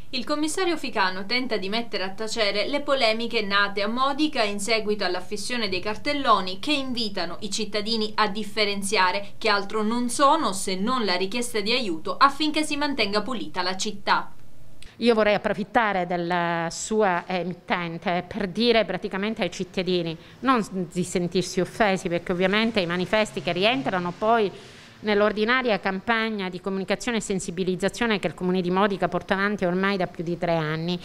Il commissario Ficano tenta di mettere a tacere le polemiche nate a Modica in seguito all'affissione dei cartelloni che invitano i cittadini a differenziare, che altro non sono se non la richiesta di aiuto affinché si mantenga pulita la città. Io vorrei approfittare della sua emittente per dire praticamente ai cittadini non di sentirsi offesi, perché ovviamente i manifesti che rientrano poi nell'ordinaria campagna di comunicazione e sensibilizzazione che il Comune di Modica porta avanti ormai da più di 3 anni,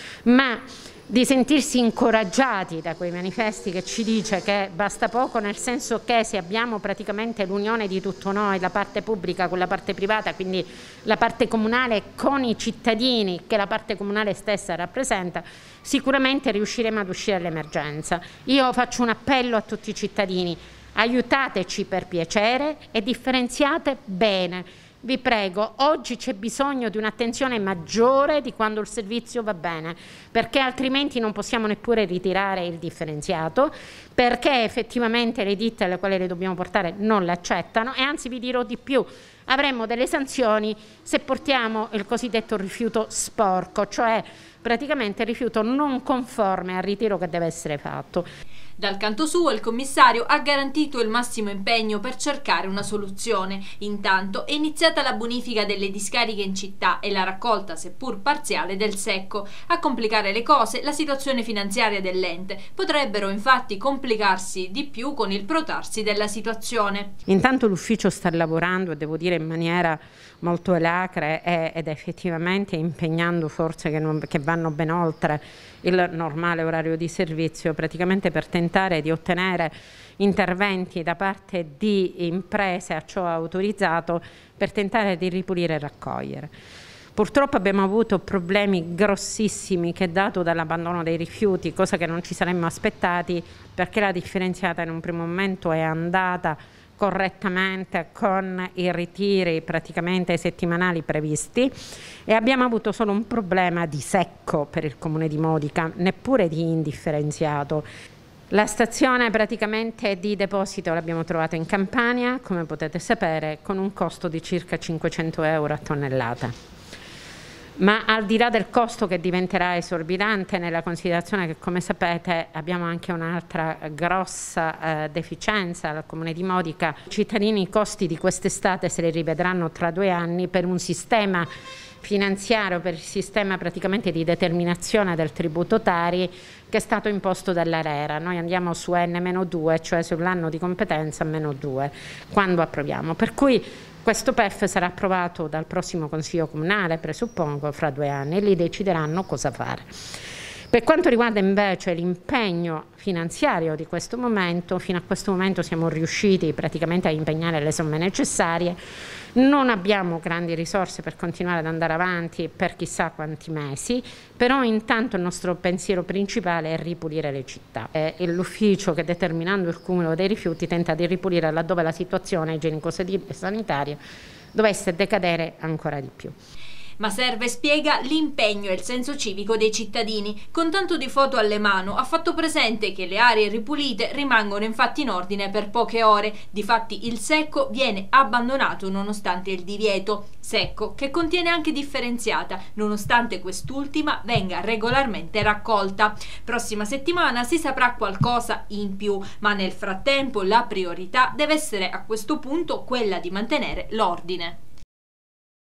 ma di sentirsi incoraggiati da quei manifesti che ci dice che basta poco, nel senso che se abbiamo praticamente l'unione di tutto noi, la parte pubblica con la parte privata, quindi la parte comunale con i cittadini che la parte comunale stessa rappresenta, sicuramente riusciremo ad uscire dall'emergenza. Io faccio un appello a tutti i cittadini: aiutateci per piacere e differenziate bene. Vi prego, oggi c'è bisogno di un'attenzione maggiore di quando il servizio va bene, perché altrimenti non possiamo neppure ritirare il differenziato, perché effettivamente le ditte alle quali le dobbiamo portare non l'accettano, e anzi vi dirò di più: avremmo delle sanzioni se portiamo il cosiddetto rifiuto sporco, cioè praticamente il rifiuto non conforme al ritiro che deve essere fatto. Dal canto suo il commissario ha garantito il massimo impegno per cercare una soluzione. Intanto è iniziata la bonifica delle discariche in città e la raccolta, seppur parziale, del secco. A complicare le cose la situazione finanziaria dell'ente. Potrebbero infatti complicarsi di più con il protrarsi della situazione. Intanto l'ufficio sta lavorando, e devo dire in maniera molto alacre ed effettivamente impegnando forze che vanno ben oltre il normale orario di servizio, praticamente per tentare di ottenere interventi da parte di imprese a ciò autorizzato per tentare di ripulire e raccogliere. Purtroppo abbiamo avuto problemi grossissimi che, dato dall'abbandono dei rifiuti, cosa che non ci saremmo aspettati, perché la differenziata in un primo momento è andata correttamente con i ritiri praticamente settimanali previsti, e abbiamo avuto solo un problema di secco per il Comune di Modica, neppure di indifferenziato. La stazione praticamente di deposito l'abbiamo trovata in Campania, come potete sapere, con un costo di circa 500 euro a tonnellata. Ma al di là del costo, che diventerà esorbitante, nella considerazione che, come sapete, abbiamo anche un'altra grossa deficienza al Comune di Modica, i cittadini i costi di quest'estate se li rivedranno tra 2 anni per un sistema finanziario, per il sistema praticamente di determinazione del tributo Tari che è stato imposto dall'ARERA. Noi andiamo su N-2, cioè sull'anno di competenza -2, quando approviamo. Per cui questo PEF sarà approvato dal prossimo Consiglio Comunale, presuppongo, fra 2 anni, e lì decideranno cosa fare. Per quanto riguarda invece l'impegno finanziario di questo momento, fino a questo momento siamo riusciti praticamente a impegnare le somme necessarie. Non abbiamo grandi risorse per continuare ad andare avanti per chissà quanti mesi, però intanto il nostro pensiero principale è ripulire le città. È l'ufficio che, determinando il cumulo dei rifiuti, tenta di ripulire laddove la situazione igienico-sanitaria dovesse decadere ancora di più. Ma serve, spiega, l'impegno e il senso civico dei cittadini. Con tanto di foto alle mani ha fatto presente che le aree ripulite rimangono infatti in ordine per poche ore. Difatti il secco viene abbandonato nonostante il divieto. Secco che contiene anche differenziata, nonostante quest'ultima venga regolarmente raccolta. Prossima settimana si saprà qualcosa in più, ma nel frattempo la priorità deve essere a questo punto quella di mantenere l'ordine.